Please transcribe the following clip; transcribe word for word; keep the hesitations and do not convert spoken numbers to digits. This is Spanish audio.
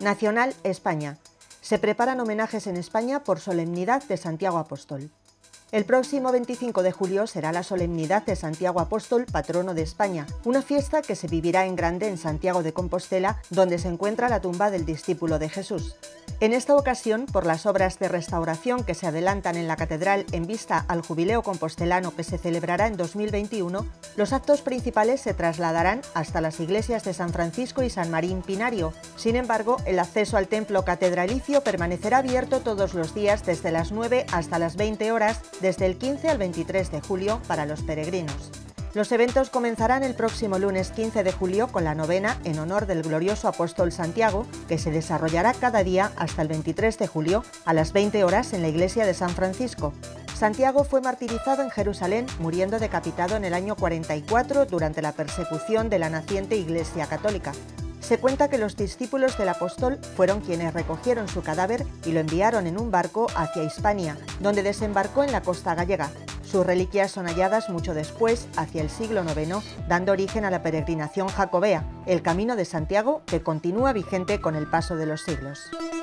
Nacional, España. Se preparan homenajes en España por solemnidad de Santiago Apóstol. El próximo veinticinco de julio será la solemnidad de Santiago Apóstol, patrono de España, una fiesta que se vivirá en grande en Santiago de Compostela, donde se encuentra la tumba del discípulo de Jesús. En esta ocasión, por las obras de restauración que se adelantan en la catedral en vista al jubileo compostelano que se celebrará en dos mil veintiuno, los actos principales se trasladarán hasta las iglesias de San Francisco y San Marín Pinario. Sin embargo, el acceso al templo catedralicio permanecerá abierto todos los días desde las nueve hasta las veinte horas, desde el quince al veintitrés de julio para los peregrinos. Los eventos comenzarán el próximo lunes quince de julio con la novena en honor del glorioso apóstol Santiago, que se desarrollará cada día hasta el veintitrés de julio a las veinte horas en la iglesia de San Francisco. Santiago fue martirizado en Jerusalén, muriendo decapitado en el año cuarenta y cuatro durante la persecución de la naciente Iglesia Católica. Se cuenta que los discípulos del apóstol fueron quienes recogieron su cadáver y lo enviaron en un barco hacia Hispania, donde desembarcó en la costa gallega. Sus reliquias son halladas mucho después, hacia el siglo noveno, dando origen a la peregrinación jacobea, el Camino de Santiago, que continúa vigente con el paso de los siglos.